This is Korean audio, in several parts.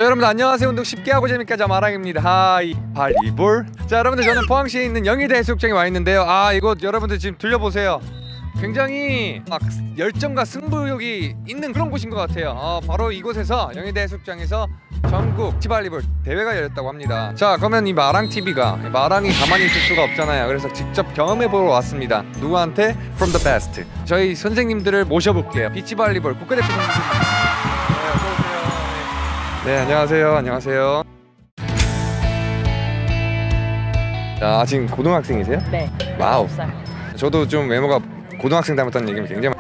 여러분들 안녕하세요. 운동 쉽게 하고 재밌게 하자 마랑입니다. 하이 발리볼. 자 여러분들, 저는 포항시에 있는 영희대 해수욕장에 와 있는데요. 이곳 여러분들 지금 들려보세요. 굉장히 막 열정과 승부욕이 있는 그런 곳인 것 같아요. 바로 이곳에서 영희대 해수욕장에서 전국 비치발리볼 대회가 열렸다고 합니다. 자 그러면 이 마랑TV가 마랑이 가만히 있을 수가 없잖아요. 그래서 직접 경험해보러 왔습니다. 누구한테? From the best. 저희 선생님들을 모셔볼게요. 비치발리볼 국가대표 선생님. 네, 안녕하세요. 안녕하세요. 자, 지금 고등학생이세요? 네. 와우. 9살. 저도 좀 외모가 고등학생 닮았다는 얘기는 굉장히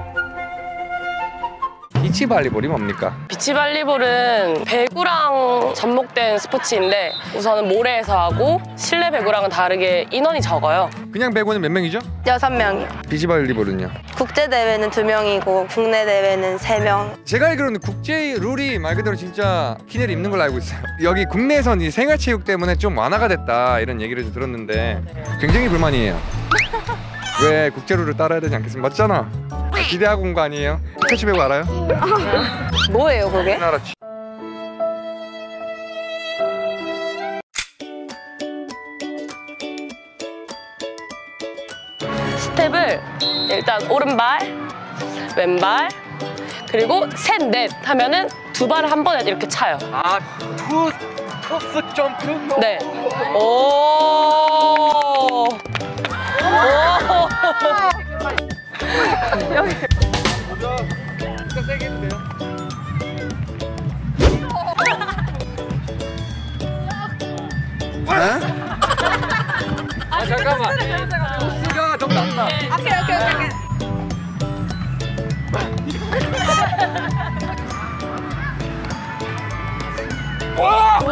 비치발리볼이 뭡니까? 비치발리볼은 배구랑 접목된 스포츠인데 우선은 모래에서 하고 실내 배구랑은 다르게 인원이 적어요. 그냥 배구는 몇 명이죠? 6명이요. 비치발리볼은요? 국제대회는 2명이고 국내 대회는 3명. 제가 알기로는 국제 룰이 말 그대로 진짜 키네를 입는 걸로 알고 있어요. 여기 국내에선 이 생활체육 때문에 좀 완화가 됐다 이런 얘기를 좀 들었는데 굉장히 불만이에요. 왜 국제 룰을 따라야 되지 않겠습니까? 맞잖아. 기대하고 온 거 아니에요? 캐치배구 알아요? 뭐예요 그게? 우리나라 스텝을 일단 오른발, 왼발, 그리고 셋, 넷 하면은 두 발을 한 번에 이렇게 차요. 토스 점프? 네. 오. 여기 진짜 세게 해도 돼요? 잠깐만. 토스가 좀 낫다. 오케이. 와!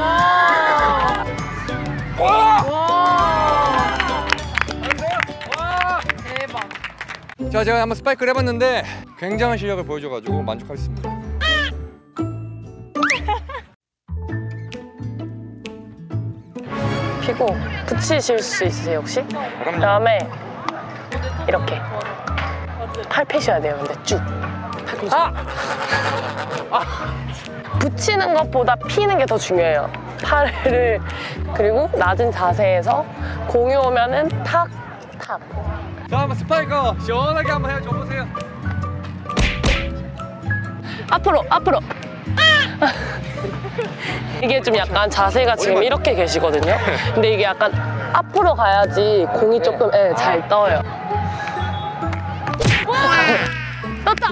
대박. 자, 제가 한번 스파이크를 해봤는데 굉장한 실력을 보여줘가지고 만족하겠습니다. 피고 붙이실 수 있으세요 혹시? 그다음에 이렇게 팔 펴셔야 돼요. 근데 쭉 팔꿈치. 붙이는 것보다 피는 게 더 중요해요. 팔을 그리고 낮은 자세에서 공이 오면은 탁. 자, 한번 스파이크 시원하게 한번 해줘 보세요. 앞으로. 이게 좀 약간 자세가 지금 이렇게 계시거든요. 근데 이게 약간 앞으로 가야지 공이 조금 잘 떠요. 떴다.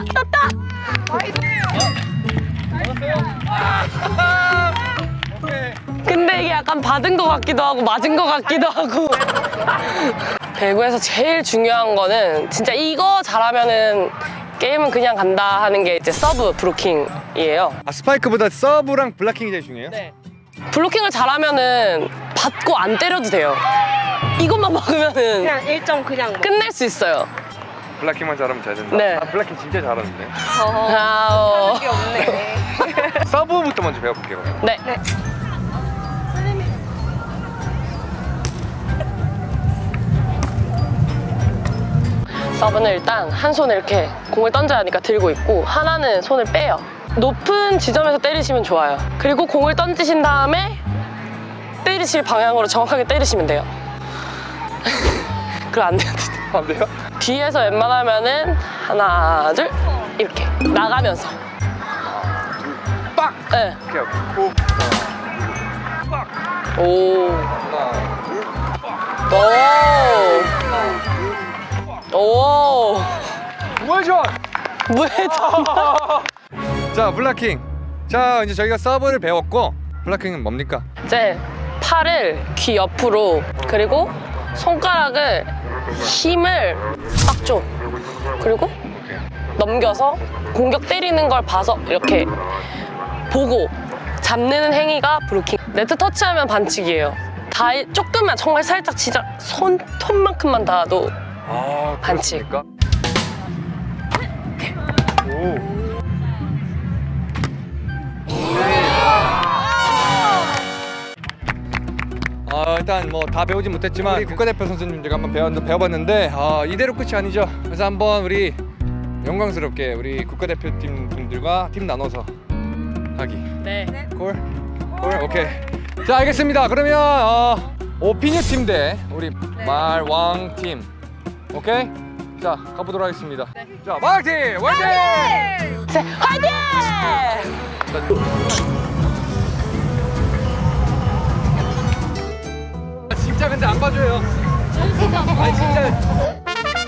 근데 이게 약간 받은 것 같기도 하고 맞은 것 같기도 하고. 배구에서 제일 중요한 거는 진짜 이거 잘하면은 게임은 그냥 간다 하는 게 이제 서브 브로킹이에요. 스파이크보다 서브랑 블락킹이 제일 중요해요? 네. 블로킹을 잘하면은 받고 안 때려도 돼요. 이것만 막으면은 그냥 1점 그냥 뭐. 끝낼 수 있어요. 블락킹만 잘하면 잘 된다? 네. 블락킹 진짜 잘하는데. 아오. 게 없네. 서브부터 먼저 배워볼게요. 네. 서브는 일단 한 손에 이렇게 공을 던져야 하니까 들고 있고 하나는 손을 빼요. 높은 지점에서 때리시면 좋아요. 그리고 공을 던지신 다음에 때리실 방향으로 정확하게 때리시면 돼요. 그럼 안 돼요. 안 돼요? 뒤에서 웬만하면은 하나, 둘 이렇게 나가면서 빡! 네. 오케이. 빡! 오. 하나, 오. 오. 무회전! 무회전. 자, 블락킹. 자, 이제 저희가 서브를 배웠고 블락킹은 뭡니까? 이제 팔을 귀 옆으로 그리고 손가락을 힘을 딱 줘. 그리고 넘겨서 공격 때리는 걸 봐서 이렇게 보고 잡는 행위가 브로킹. 네트 터치하면 반칙이에요. 조금만 정말 살짝 진짜 손톱만큼만 닿아도 반칙. 그렇습니까? 오. 일단 뭐 다 배우진 못했지만 우리 국가대표 선수님들과 한번 배워봤는데 이대로 끝이 아니죠. 그래서 한번 우리 영광스럽게 우리 국가대표팀 분들과 팀 나눠서 하기. 네. 콜? 콜? 오케이. 자, 알겠습니다. 그러면 오피뉴 팀 대 우리 말왕 팀. 오케이? 자, 가보도록 하겠습니다. 자, 말왕 팀 화이팅! 화이팅! 진짜 근데 안 봐줘요. 아니 진짜.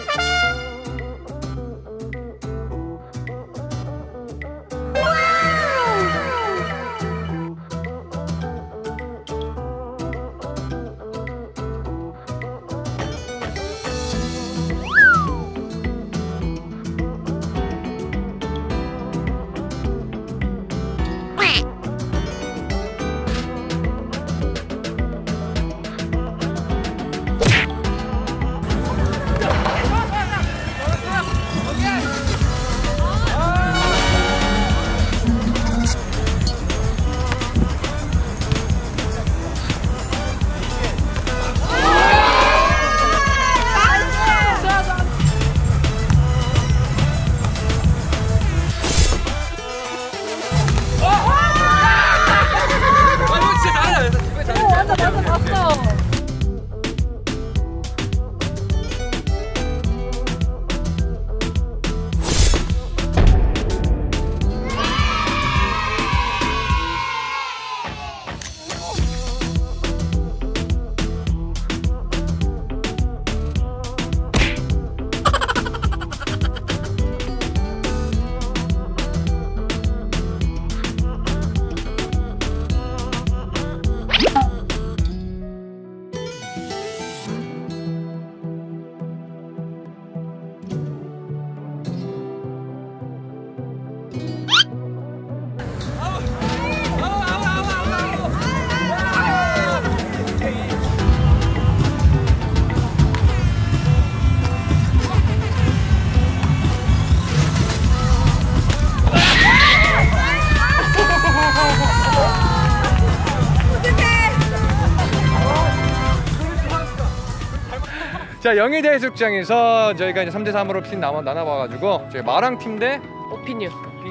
자, 영희대 해수욕장에서 저희가 이제 3대3으로 팀 나눠봐가지고 저희 마랑 팀 대 오피뉴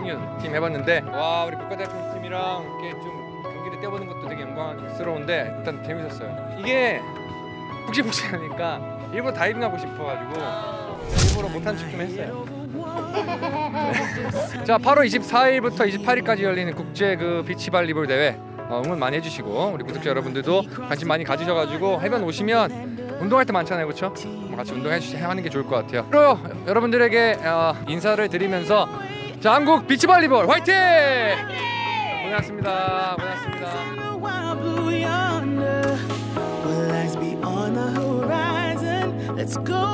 팀 해봤는데, 와, 우리 국가대표팀이랑 이렇게 좀 경기를 뛰어보는 것도 되게 영광스러운데 일단 재밌었어요. 이게 푹신푹신하니까 일부러 다이빙 하고 싶어가지고 일부러 못한 척 좀 했어요. 네. 자, 8월 24일부터 28일까지 열리는 국제 그 비치발리볼 대회 응원 많이 해주시고, 우리 구독자 여러분들도 관심 많이 가지셔가지고 해변 오시면 운동할 때 많잖아요, 그렇죠? 같이 운동하는 게 좋을 것 같아요. 그리고 여러분들에게 인사를 드리면서, 자, 한국 비치발리볼 화이팅! 고생하셨습니다. 고생하셨습니다.